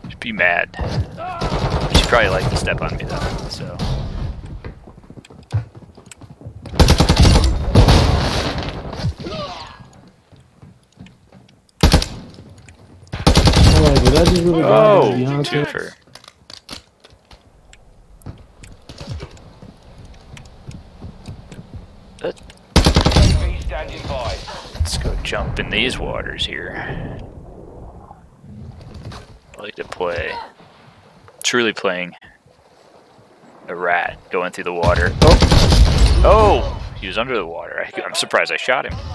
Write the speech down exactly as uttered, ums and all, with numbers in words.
She'd be mad. She'd probably like to step on me though, so. Alright, but that just really Oh, bothers me, twofer. Let's go jump in these waters here. I like to play. Truly playing a rat going through the water. Oh! Oh! He was under the water. I, I'm surprised I shot him.